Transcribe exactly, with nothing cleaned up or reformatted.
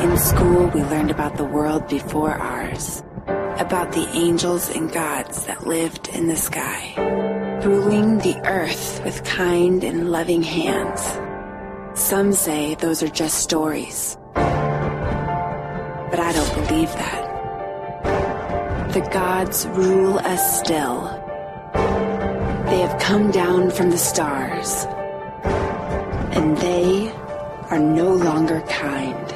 In school, we learned about the world before ours, about the angels and gods that lived in the sky, ruling the earth with kind and loving hands. Some say those are just stories, but I don't believe that. The gods rule us still. They have come down from the stars, and they are no longer kind.